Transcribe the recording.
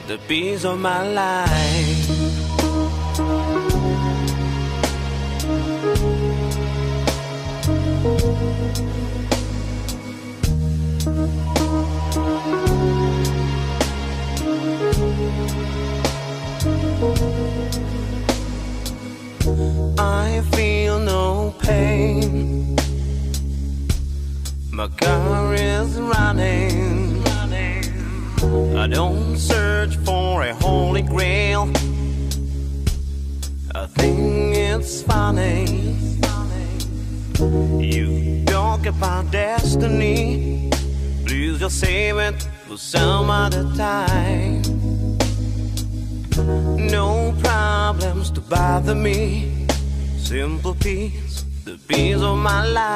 the peace of my life. I feel no pain. My car is running. I don't search for a holy grail. I think it's funny. You talk about destiny. Please just save it for some other time. No problems to bother me. Simple peace, the peace of my life.